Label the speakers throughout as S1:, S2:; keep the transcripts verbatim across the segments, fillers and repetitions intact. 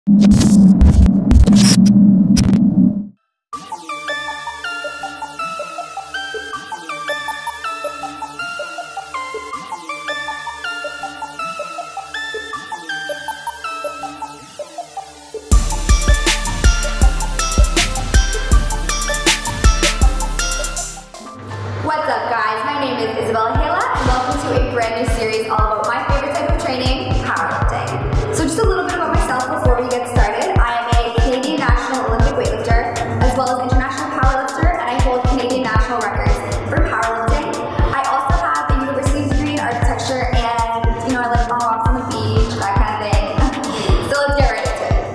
S1: What's up guys, my name is Isabella Hela and welcome to a brand new series all about my favorite type of training, powerlifting. So just a little bit about myself before we get started. I am a Canadian National Olympic weightlifter as well as international powerlifter, and I hold Canadian national records for powerlifting. I also have a university degree in architecture and you know I like long walks on the beach, that kind of thing. So let's get right into it.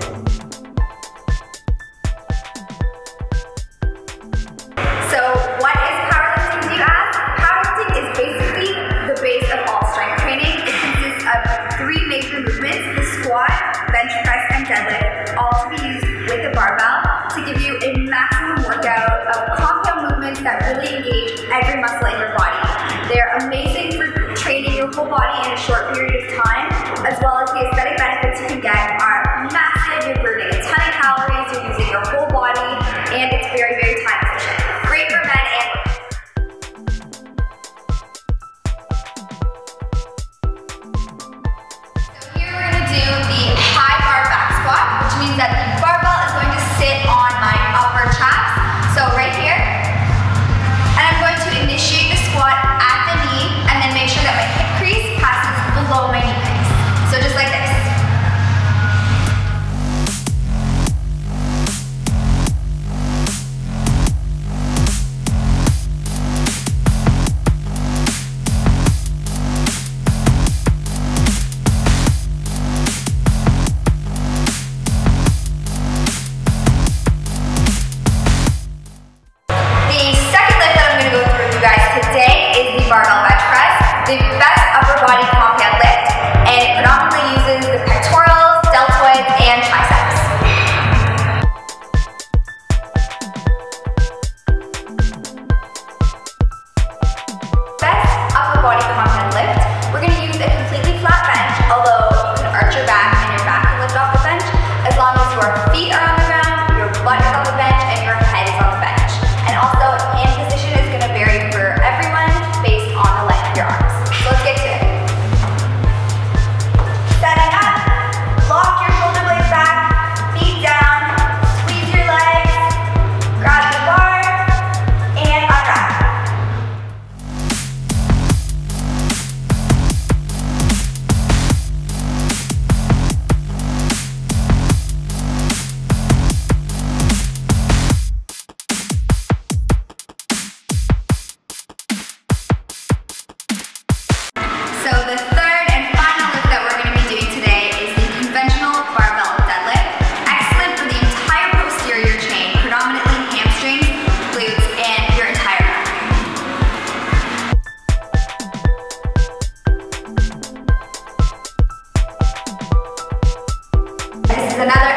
S1: So what is powerlifting? Three major movements, the squat, bench press, and deadlift, all to be used with a barbell to give you a maximum workout of compound movements that really engage every muscle in your body. They're amazing for training your whole body in a short period of time, as well as the aesthetic benefits you can get are massive. You're burning a ton of calories, you're using your whole body, and it's very, very time efficient. Great for men and women. That the barbell is going to sit on my upper traps, so right here, and I'm going to initiate the squat at the knee and then make sure that my hip crease passes below my knee crease, so just like this. Barbell bench press, the best upper body compound lift, and it predominantly uses the pectorals, deltoids, and triceps. Best upper body compound lift, we're going to use a completely flat bench, although you can arch your back and your back can lift off the bench, as long as your feet are on the ground, your butt is on the bench, and your head is on the bench. And also, hand position is going to vary for everyone based on the length of your arms. So let's get to it. Setting up, lock your shoulder blades back, feet down, squeeze your legs, grab the bar, and unwrap. So the third and final lift that we're going to be doing today is the conventional barbell deadlift. Excellent for the entire posterior chain, predominantly hamstrings, glutes, and your entire back. This is another